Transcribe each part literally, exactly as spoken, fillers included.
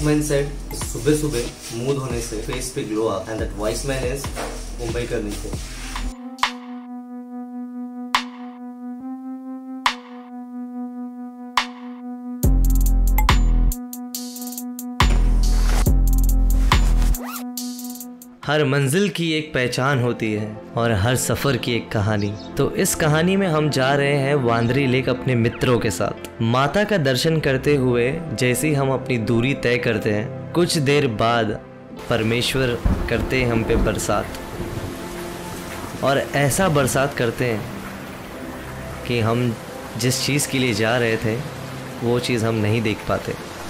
वॉइसमैन said सुबह सुबह मुंह धोने से फेस पे ग्लो आता एंड दैट वॉइसमैन इज मुंबई करनी से। हर मंजिल की एक पहचान होती है और हर सफ़र की एक कहानी। तो इस कहानी में हम जा रहे हैं वांद्री लेक अपने मित्रों के साथ। माता का दर्शन करते हुए जैसे ही हम अपनी दूरी तय करते हैं, कुछ देर बाद परमेश्वर करते हैं हम पे बरसात, और ऐसा बरसात करते हैं कि हम जिस चीज़ के लिए जा रहे थे वो चीज़ हम नहीं देख पाते।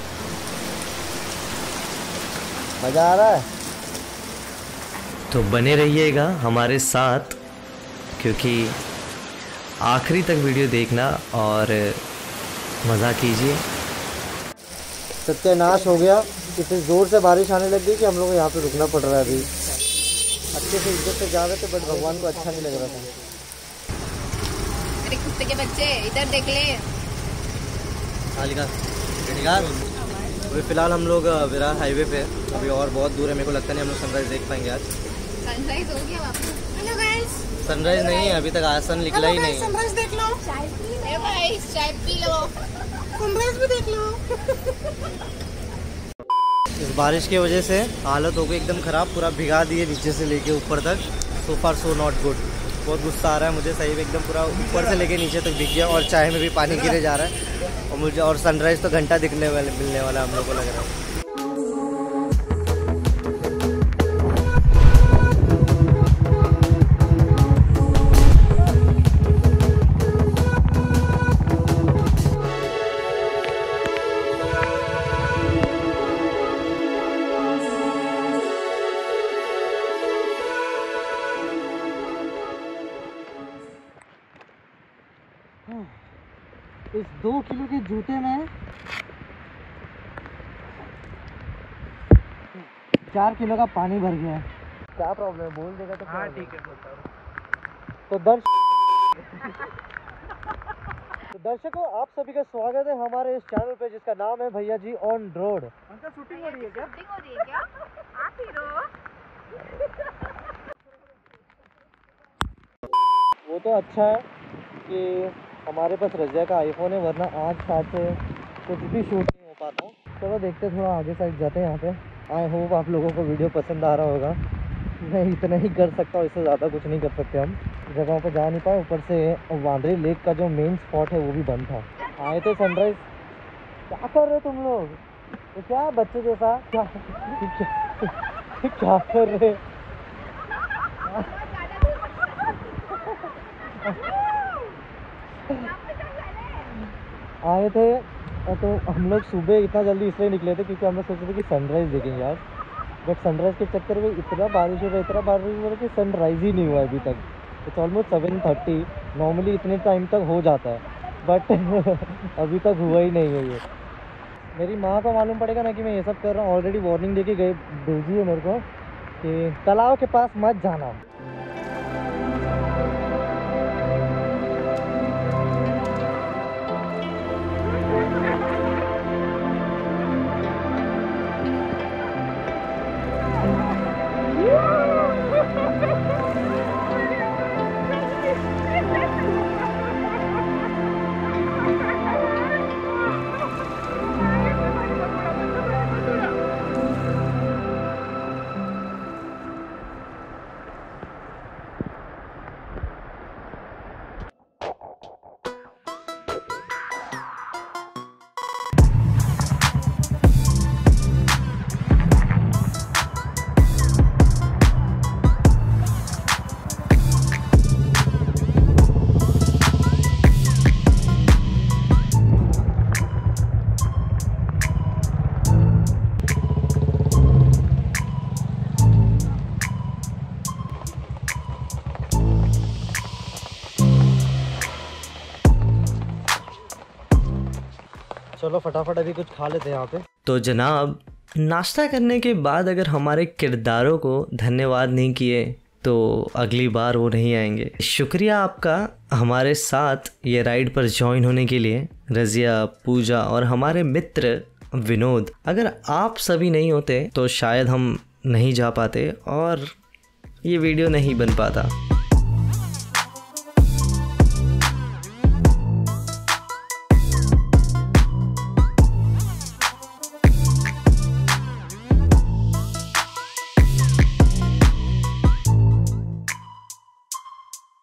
मज़ा आ रहा है तो बने रहिएगा हमारे साथ, क्योंकि आखिरी तक वीडियो देखना और मज़ा कीजिए। सत्यानाश हो गया, इतनी ज़ोर से बारिश आने लग गई कि हम लोग को यहाँ पे रुकना पड़ रहा है। अभी अच्छे से इज्जत से जा रहे थे, बट भगवान को अच्छा नहीं लग रहा था। अरे कुत्ते के बच्चे इधर देख ले। अभी फिलहाल हम लोग विरार हाईवे पे, अभी और बहुत दूर है। मेरे को लगता नहीं हम लोग सनराइज देख पाएंगे आज। सनराइज हो गया वापस। हेलो गाइस, सनराइज नहीं है अभी तक, आज सन निकला ही नहीं। सनराइज देख लो, चाय पी लो। ए भाई चाय पी लो, सनराइज भी देख लो। इस बारिश की वजह से हालत हो गई एकदम ख़राब, पूरा भिगा दिए नीचे से लेके ऊपर तक। So far so not good. बहुत गुस्सा आ रहा है मुझे, सही में एकदम पूरा ऊपर से लेके नीचे तक दिख गया, और चाय में भी पानी गिरे जा रहा है। और मुझे और सनराइज़ तो घंटा दिखने वाले मिलने वाला हम लोग को लग रहा है। इस दो किलो के जूते में चार किलो का पानी भर गया है। क्या प्रॉब्लम है, बोल देगा तो। हाँ ठीक है, बोलता हूँ। तो दर्श तो दर्शकों, आप सभी का स्वागत है हमारे इस चैनल पे, जिसका नाम है भैया जी ऑन रोड। उनका शूटिंग हो रही है क्या? शूटिंग हो रही है क्या? आप हीरो। वो तो अच्छा है कि हमारे पास रजिया का आईफोन है, वरना आज साथ से कुछ भी शूट नहीं हो पाता। चलो देखते थोड़ा आगे साइड जाते हैं। यहाँ पे आई होप आप लोगों को वीडियो पसंद आ रहा होगा। मैं इतना ही कर सकता हूँ, इससे ज़्यादा कुछ नहीं कर सकते हम। जगहों पर जा नहीं पाए, ऊपर से वांद्री लेक का जो मेन स्पॉट है वो भी बंद था। आए थे सनराइज। क्या कर रहे तुम लोग? तो क्या बच्चे जैसा क्या क्या, क्या कर रहे? आए थे तो हम लोग सुबह इतना जल्दी इसलिए निकले थे क्योंकि हम लोग सोचे थे कि सनराइज़ देखेंगे यार, बट सनराइज़ के चक्कर में इतना बारिश हो रहा है इतना बारिश हो रहा है कि सनराइज़ ही नहीं हुआ अभी तक। It's almost seven thirty, normally इतने टाइम तक हो जाता है, बट अभी तक हुआ ही नहीं है ये। मेरी माँ को मालूम पड़ेगा ना कि मैं ये सब कर रहा हूँ। ऑलरेडी वार्निंग दे के गए भेजी है मेरे को कि तालाब के पास मत जाना। चलो फटाफट अभी कुछ खा लेते हैं यहाँ पे। तो जनाब, नाश्ता करने के बाद अगर हमारे किरदारों को धन्यवाद नहीं किए तो अगली बार वो नहीं आएंगे। शुक्रिया आपका हमारे साथ ये राइड पर ज्वाइन होने के लिए, रज़िया, पूजा और हमारे मित्र विनोद। अगर आप सभी नहीं होते तो शायद हम नहीं जा पाते और ये वीडियो नहीं बन पाता।